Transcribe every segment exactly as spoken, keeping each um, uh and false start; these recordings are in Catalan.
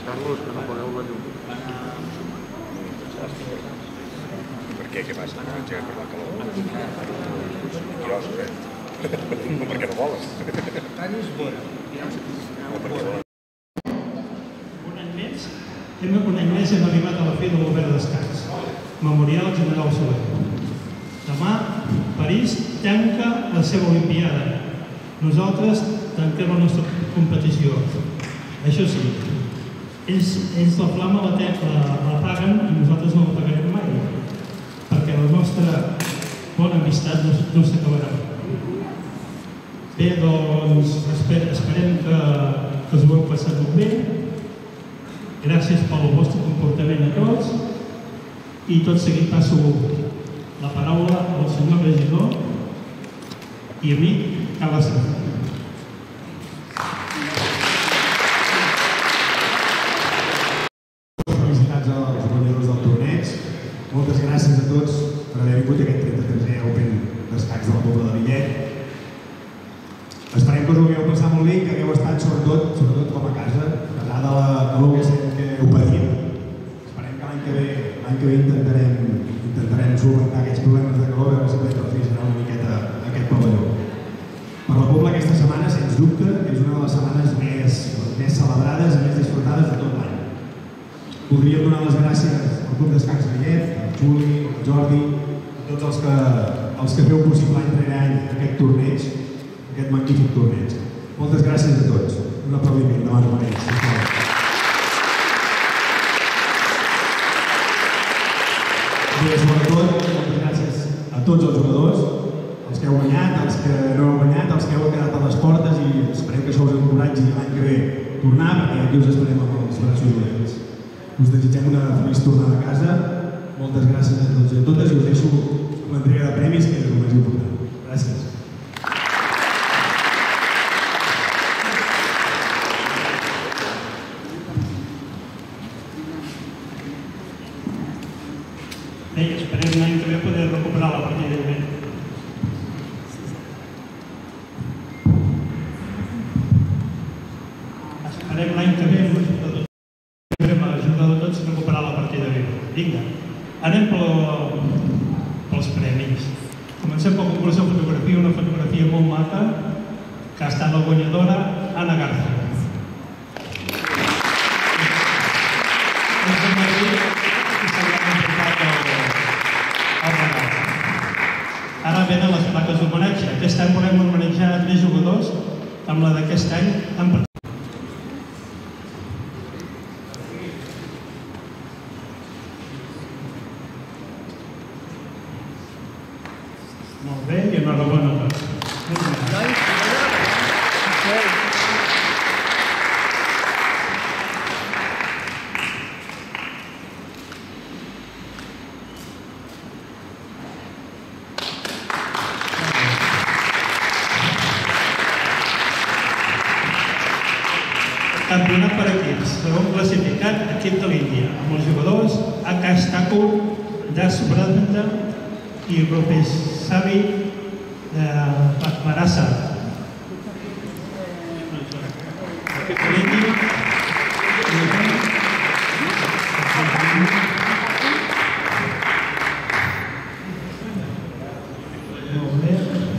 Carlos, que no apagueu la llum. Per què? Què passa? No engeguem per la calor? Quiosc, eh? No, perquè no voles. Tant és bona. Un any més, hem, un any més hem arribat a la fi del govern d'escacs. Memorial General Soler. Demà, París tanca la seva Olimpiada. Nosaltres tanquem la nostra competició. Això sí, ells, ells la flama la, la, la paguen i nosaltres no la pagarem mai, perquè la nostra bona amistat no, no s'acabarà. Bé, doncs esper, esperem que, que us ho heu passat molt bé. Gràcies pel vostre comportament a tots i tot seguit passo la paraula al senyor regidor i a mi, Carles Sanz. Felicitats als guanyadors del torneig. Moltes gràcies a tots per haver vingut a aquest trenta-tresè Open d'escacs de la Pobla de Lillet. Esperem que us ho hagueu passat molt bé i que hagueu estat sobretot, sobretot com a casa, a pesar de l'U V set que ho patim. Esperem que l'any que ve, l'any que ve intentarem, intentarem solventar aquests problemes de calor, a veure si podem refrigerar una miqueta aquest pavelló. Per la Pobla aquesta setmana, sens dubte, és una de les setmanes més, més celebrades i més disfrutades de tot l'any. Voldríem donar les gràcies al Club d'Escacs Lillet, al Juli, al Jordi, a tots els que, els que feu possible any rere any aquest torneig, aquest magnífic torneig. Moltes gràcies a tots. Un aplaudiment, demano per ells. Bé, sobretot, moltes gràcies a tots els jugadors, els que heu guanyat, els que no heu guanyat, els que heu quedat a les portes i esperem que això us encoratgi l'any que ve tornar, perquè aquí us esperem amb els braços oberts. Us desitgem una feliç tornada a casa. Moltes gràcies a tots i a totes i us deixo amb l'entrega de premis, que és el més important. Gràcies. Bé, esperem l'any que ve poder recuperar la partida de bé. Esperem l'any que ve amb l'ajuda de tots. Esperem l'ajuda de tots recuperar la partida de bé. Vinga, anem pels premis. Comencem pel concurs de fotografia, una fotografia molt maca que ha estat la guanyadora Anna Garza. Ara venen les plaques d'homenatge. Aquest any volem homenatjar tres jugadors, amb la d'aquest any han participat. Molt bé, i enhorabona a tots. Campionat per equips, segon classificat, equip de l'Índia, amb els jugadors Akash Thakur, Das Subramanian i Rupesh Savi Marasa. Equip de l'Índia. Molt bé.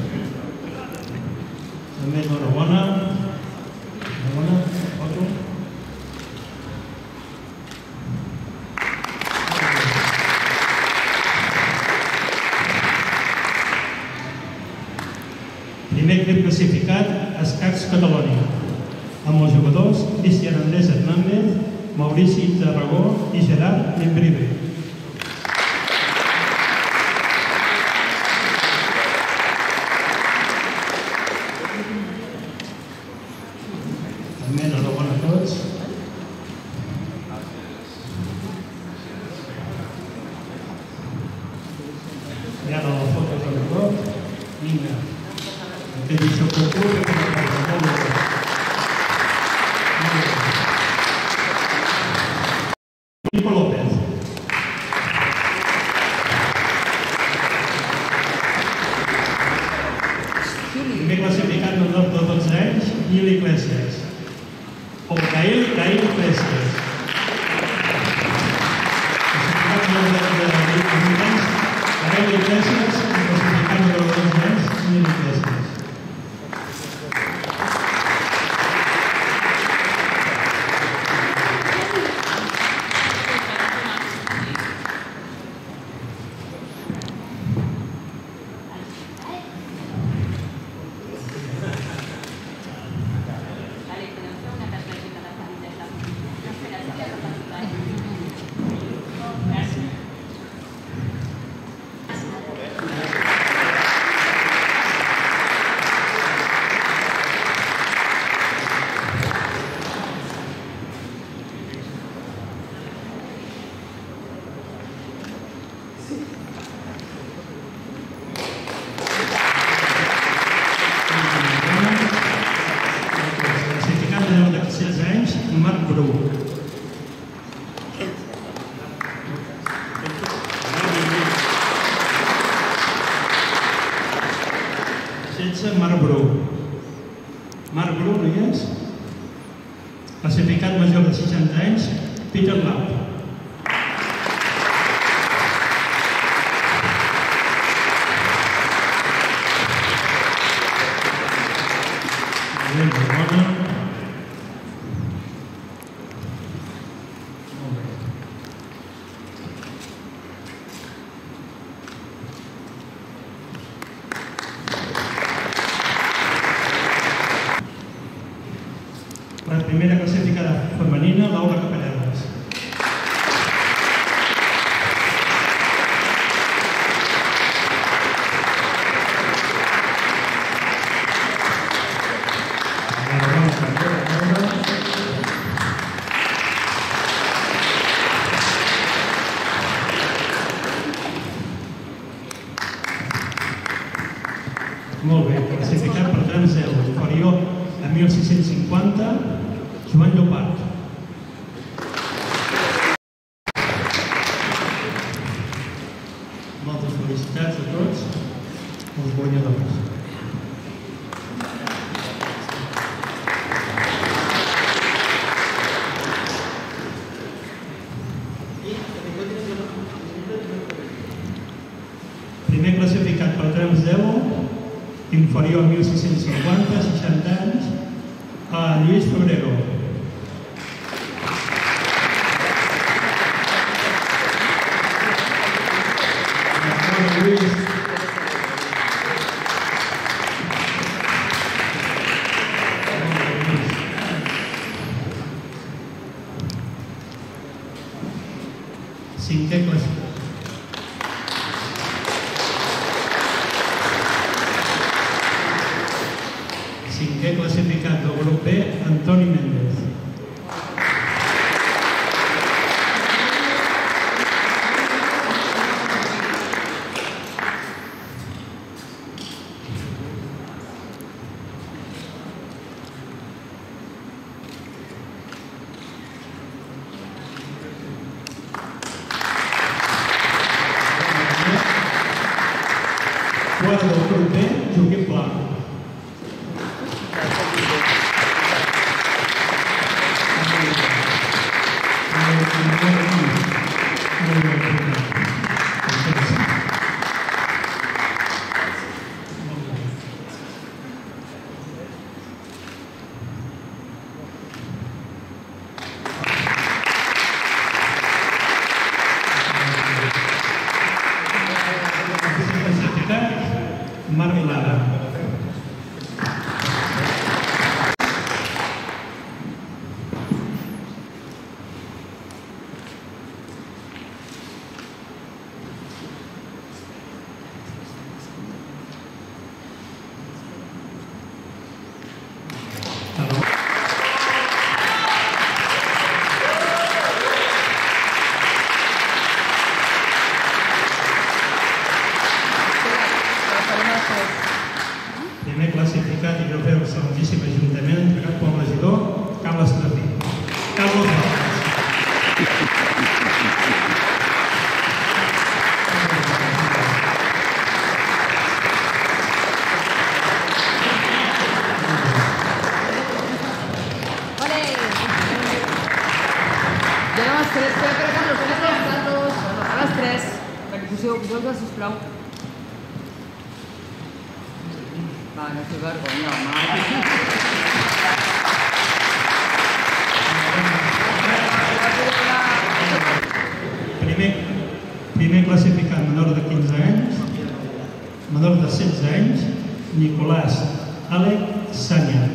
També enhorabona. Enhorabona. Primer equip classificat, Escacs Catalunya, amb els jugadors Cristian Andrés Hernández, Maurici Tarragó i Gerard Membrive. També enhorabona a tots. I ara la foto de record. Vinga. Que dicho que ocurre con el protocolo. Nico López. Primer classificat del de dotze anys, Gil Iglesias. O Gael Gael Iglesias. Marc Bru. Marc Bru, no hi és? Classificat major de seixanta anys, Peter Lau. La primera classificada femenina, Laura Capelleres. Molt bé, classificat per trams zero, inferior a mil sis-cents cinquanta, Joan Llopart. Moltes felicitats a tots els guanyadors. Primer classificat per trams deu, inferior a mil sis-cents cinquanta, seixanta anys, a Lluís Febrero. Cinquè classificat. Cinquè classificat del grup B, Antoni Méndez. Quart del grup B, Joaquim Pla. Marc Lara. Primer classificat i trofeu del Santíssim Ajuntament entregat pel regidor Carles Trapí. Carlos Valls. Jo no m'esperé, espera, espera, Carlos, espera, espera, Carlos. A les tres. Perquè poseu, poseu-vos, sisplau. Va, no sé vergonya, home. Primer, primer classificat menor de quinze anys, menor de setze anys, Nicolás Àlex Sanya.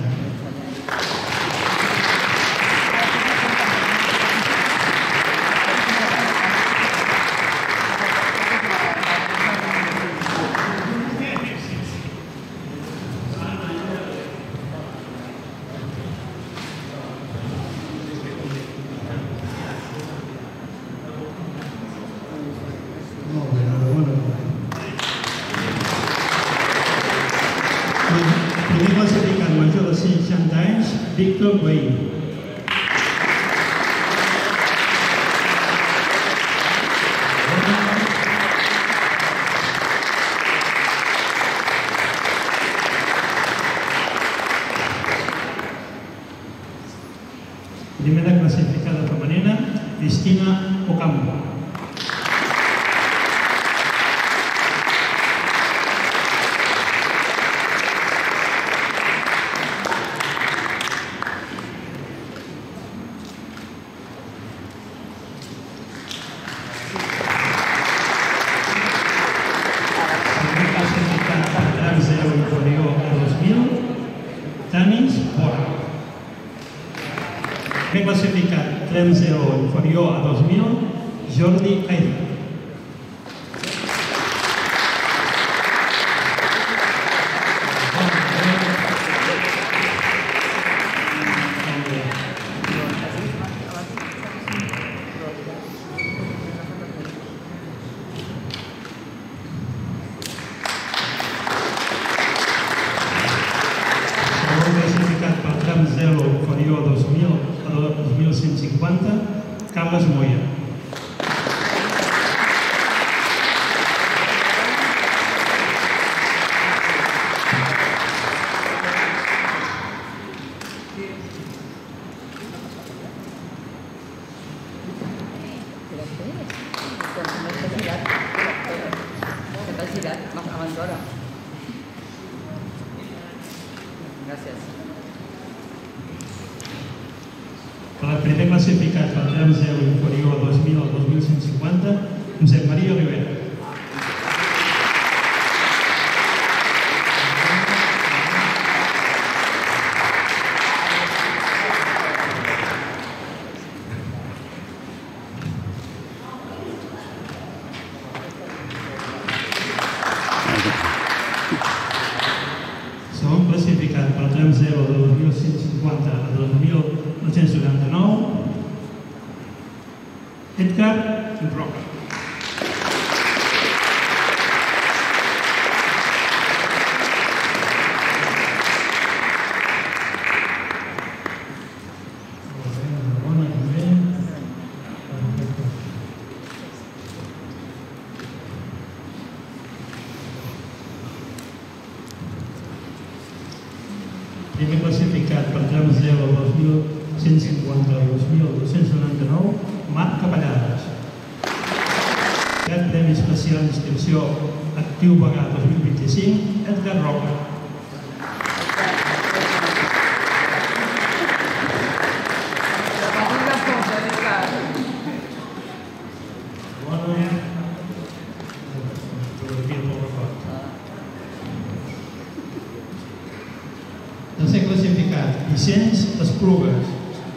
Molt bé, enhorabona. Primer classificat major de seixanta anys, Víctor Veí. classificada femenina, Cristina Ocampo. He classificat tram zero inferior a dos mil, Jordi Aida. Segon classificat per tram zero inferior a dos mil, dos mil cent cinquanta, Carles Moya. Gràcies. Per al primer classificat per tram zero inferior a dos mil a dos mil cent cinquanta, Josep Maria Rivera. Segon classificat per tram zero de dos mil cent cinquanta a dos mil nou-cents noranta-nou, Edgar Roca. Primer classificat per tram zero dos mil cent cinquanta a dos mil dos-cents noranta-nou, Marc Capellades. Aquest Premi Especial d'Inscripció Actiu Bagà dos mil vint-i-cinc, Edgar Roca. Tercer classificat, Vicenç Esplugues.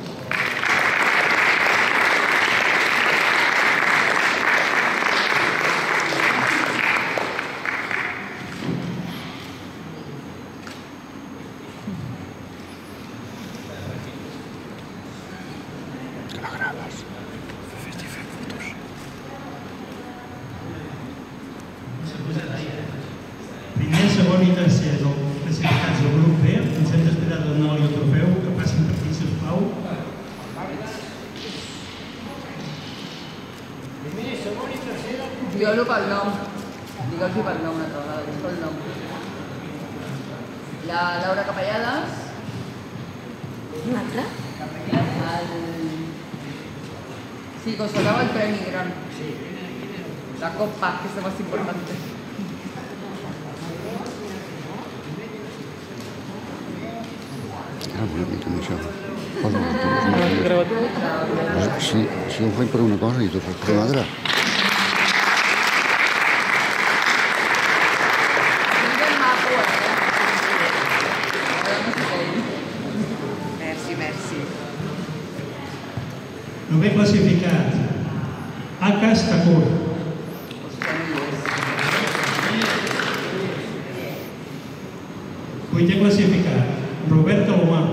Que la graves. Fes-hi fer fotos. Primer, segon i tercer classificats del grup B, ens hem d'esperar de nou i el trofeu, que passin per aquí, sisplau. Primer, segon i tercer. Digueu-lo pel nom. Digueu-lo pel nom una altra vegada, és pel nom. La Laura Capellades. Un altre? El... Sí, que os tocaba el premi gran. La copa, que es lo más importante. Ah, una mica amb això. Posa si, si ho faig per una cosa i tu fas per l'altra. Merci, merci. Novè classificat, Akas Takur. Vuitè classificat, Robert Calomà.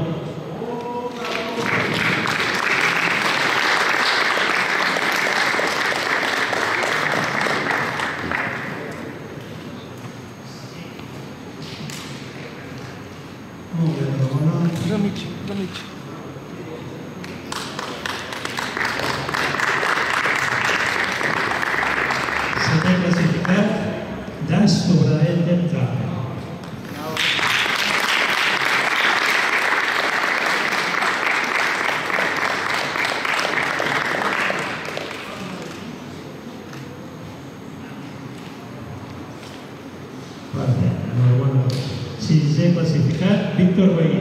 Molt bé, Calomà. Posa mig, posa mig. Setè classificat, Das sobre el Denta. Sisè classificat, Víctor Veí.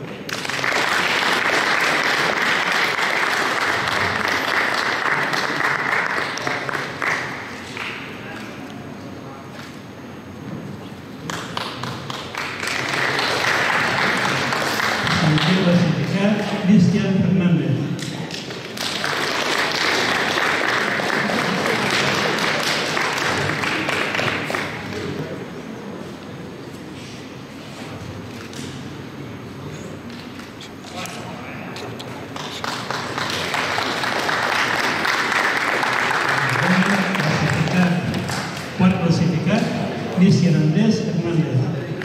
Cinquè classificat, Cristian Fernández. Quart classificat, Cristian Andrés Hernández.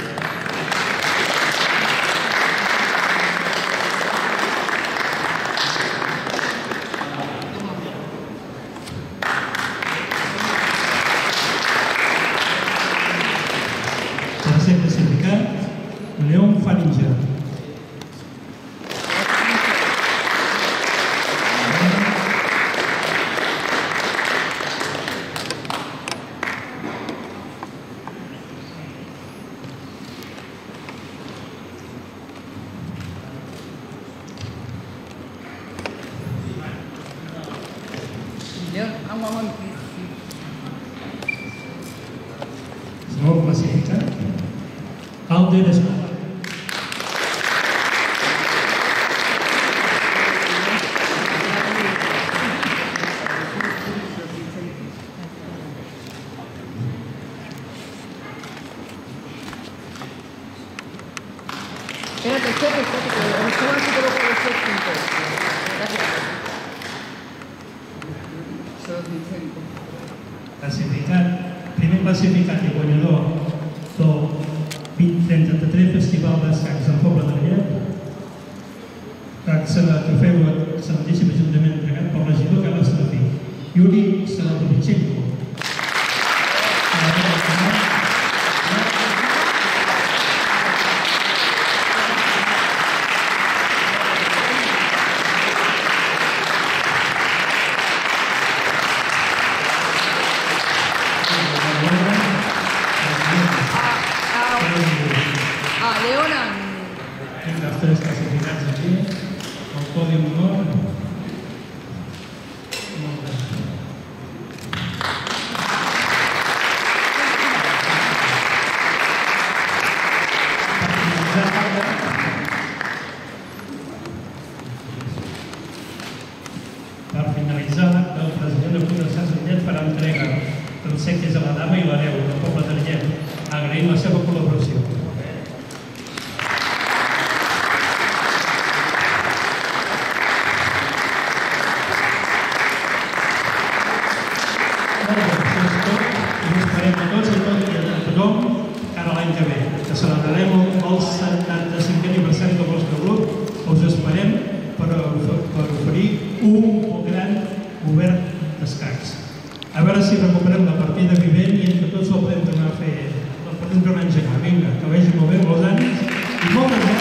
Tercer classificat, León Farinja. León, vamos, vamos. Segon classificat, Alder Escobar. Espérate, espérate, espérate, que el Esteban sí que lo puede ser puntos. Gracias. Solo Vicente. Classificat, primer classificat i guanyador del trenta-tres Festival d'Escacs del Poble de Llet, que feu l'excel·lentíssim Ajuntament entregat pel regidor Carles Trafí, Yuri Sanatovichenko. Ah, Leona. Tinc els tres classificats aquí, el podi honor. Per finalitzar, el president de Club de Sant Llet farà entrega d'obsequis a la dama i l'hereu del poble de Llet. Agraïm la seva col·laboració. I esperem a tots i a tothom cara a l'any que ve, que celebrarem el setanta-cinquè aniversari del nostre grup. Us esperem per oferir un gran obert d'escacs. A veure si recuperem la partida vivent i entre tots el podem tornar a fer, el podem tornar a engegar. Vinga, que vagi molt bé, molts anys i moltes gràcies.